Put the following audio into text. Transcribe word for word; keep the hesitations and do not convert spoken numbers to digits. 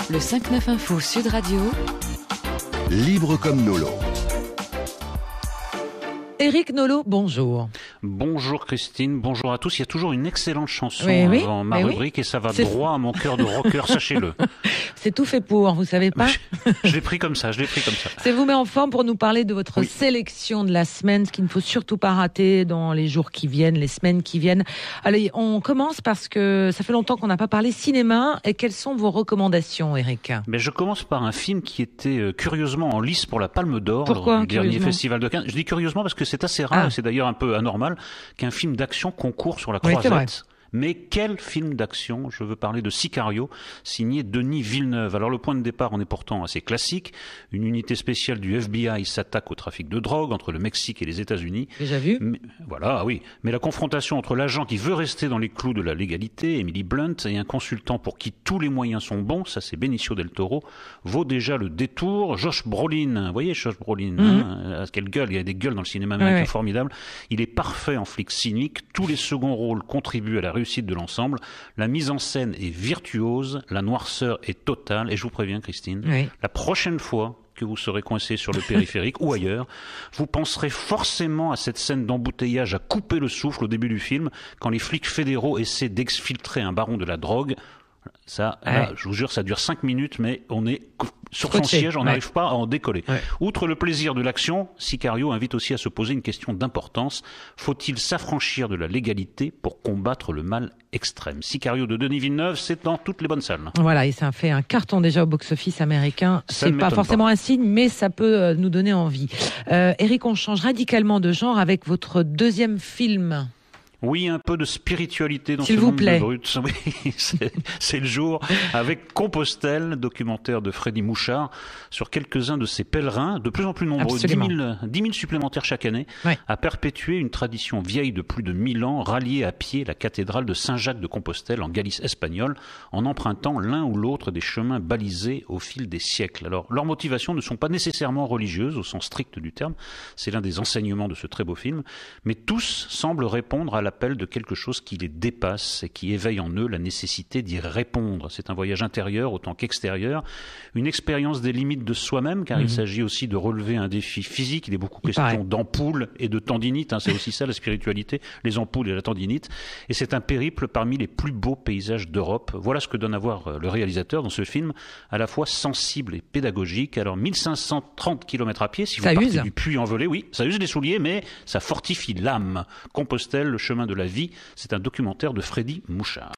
Le cinq neuf Info Sud Radio. Libre comme Nolo. Éric Nolot, bonjour. Bonjour Christine, bonjour à tous. Il y a toujours une excellente chanson oui, oui, avant ma rubrique oui. et ça va C'est... droit à mon cœur de rocker, sachez-le. C'est tout fait pour, vous savez pas. je, je l'ai pris comme ça, je l'ai pris comme ça. C'est vous met en forme pour nous parler de votre oui. sélection de la semaine, ce qu'il ne faut surtout pas rater dans les jours qui viennent, les semaines qui viennent. Allez, on commence parce que ça fait longtemps qu'on n'a pas parlé cinéma. Et quelles sont vos recommandations, Éric ? Mais je commence par un film qui était euh, curieusement en lice pour la Palme d'Or Pourquoi, du dernier festival de Cannes. Je dis curieusement parce que c'est assez rare, ah. et c'est d'ailleurs un peu anormal qu'un film d'action concourt sur la oui, croisette. Mais quel film d'action! Je veux parler de Sicario, signé Denis Villeneuve. Alors le point de départ en est pourtant assez classique. Une unité spéciale du F B I s'attaque au trafic de drogue entre le Mexique et les États-Unis. Déjà vu? Mais, voilà, oui. Mais la confrontation entre l'agent qui veut rester dans les clous de la légalité, Emily Blunt, et un consultant pour qui tous les moyens sont bons, ça c'est Benicio del Toro, vaut déjà le détour. Josh Brolin, vous voyez Josh Brolin, mm-hmm. hein, quelle gueule, il y a des gueules dans le cinéma américain, ouais, formidable. Il est parfait en flic cynique. Tous les seconds rôles contribuent à la réussite de l'ensemble. La mise en scène est virtuose, la noirceur est totale, et je vous préviens Christine, oui. la prochaine fois que vous serez coincé sur le périphérique ou ailleurs, vous penserez forcément à cette scène d'embouteillage à couper le souffle au début du film, quand les flics fédéraux essaient d'exfiltrer un baron de la drogue. Ça, ouais. là, je vous jure, ça dure cinq minutes, mais on est sur son Coaché. siège, on n'arrive ouais. pas à en décoller. Ouais. Outre le plaisir de l'action, Sicario invite aussi à se poser une question d'importance. Faut-il s'affranchir de la légalité pour combattre le mal extrême? Sicario de Denis Villeneuve, c'est dans toutes les bonnes salles. Voilà, et ça fait un carton déjà au box-office américain. Ça c'est pas forcément pas. un signe, mais ça peut euh, nous donner envie. Euh, Éric, on change radicalement de genre avec votre deuxième film. Oui, un peu de spiritualité dans S'il ce vous monde plaît. de brut. Oui, c'est, c'est le jour. Avec Compostelle, documentaire de Freddy Mouchard, sur quelques-uns de ces pèlerins, de plus en plus nombreux, dix mille supplémentaires chaque année, ouais. à perpétuer une tradition vieille de plus de mille ans, rallier à pied la cathédrale de Saint-Jacques de Compostelle en Galice espagnole, en empruntant l'un ou l'autre des chemins balisés au fil des siècles. Alors, leurs motivations ne sont pas nécessairement religieuses, au sens strict du terme, c'est l'un des enseignements de ce très beau film, mais tous semblent répondre à la appel de quelque chose qui les dépasse et qui éveille en eux la nécessité d'y répondre. C'est un voyage intérieur autant qu'extérieur, une expérience des limites de soi-même, car mmh. il s'agit aussi de relever un défi physique. Il est beaucoup question Pareil. d'ampoules et de tendinite, hein, c'est aussi ça la spiritualité, les ampoules et la tendinite. Et c'est un périple parmi les plus beaux paysages d'Europe. Voilà ce que donne à voir le réalisateur dans ce film, à la fois sensible et pédagogique. Alors mille cinq cent trente kilomètres à pied, si vous ça partez use. du Puy-en-Velay, oui, ça use les souliers, mais ça fortifie l'âme. Compostelle, le chemin de la vie, c'est un documentaire de Freddy Mouchard.